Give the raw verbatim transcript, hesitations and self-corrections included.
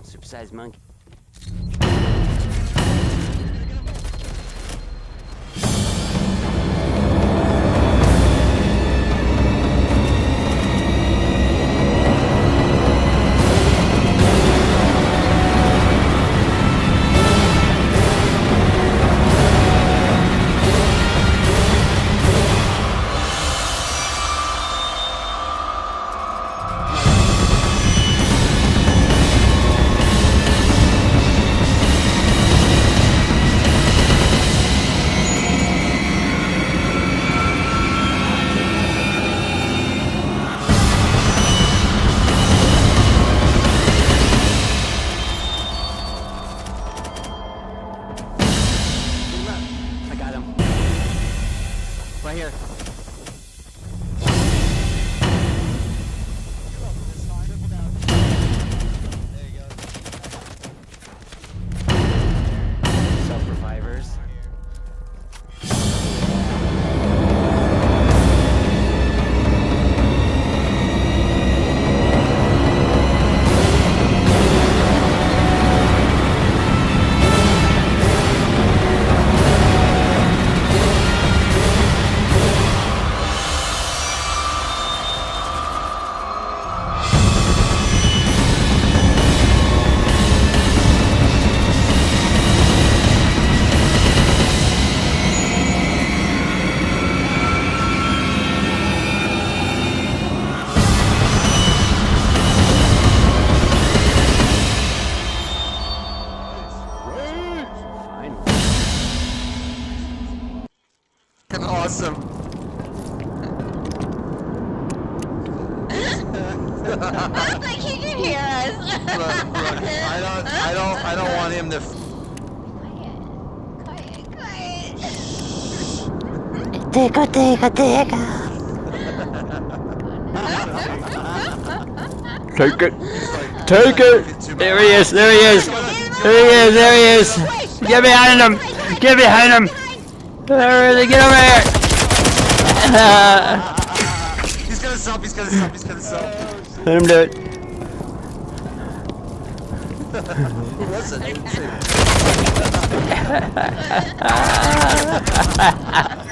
Supersized monkey. Right here. There you go. Self-revivers. Awesome. Looks like he can hear us. Look, look, I don't, I don't, I don't want him to. Quiet, quiet, quiet. Tico, tico, tico. Take it. Take it. There he is. There he is. There he is. There he is. Get behind him. Get behind him. There he is. Get over here. Uh, He's gonna sub. He's gonna sub. He's gonna sub. let him do it. What's it?